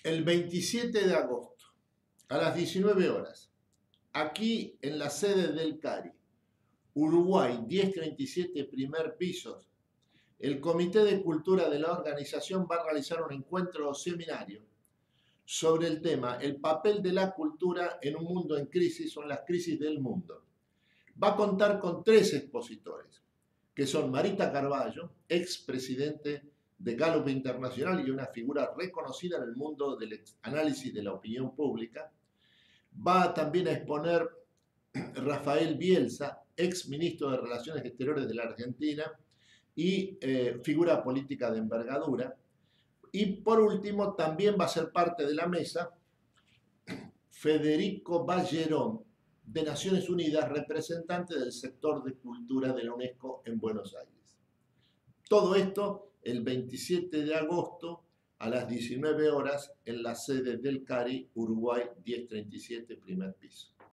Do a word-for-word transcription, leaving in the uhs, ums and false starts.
el veintisiete de agosto, a las diecinueve horas, aquí en la sede del CARI, Uruguay diez treinta y siete, primer piso, el Comité de Cultura de la organización va a realizar un encuentro o seminario sobre el tema el papel de la cultura en un mundo en crisis o en las crisis del mundo. Va a contar con tres expositores, que son Marita Carballo, expresidente de Gallup Internacional y una figura reconocida en el mundo del análisis de la opinión pública. Va también a exponer Rafael Bielsa, ex ministro de Relaciones Exteriores de la Argentina y eh, figura política de envergadura. Y por último, también va a ser parte de la mesa Federico Ballerón, de Naciones Unidas, representante del sector de cultura de la UNESCO en Buenos Aires. Todo esto el veintisiete de agosto a las diecinueve horas en la sede del CARI, Uruguay diez treinta y siete, primer piso.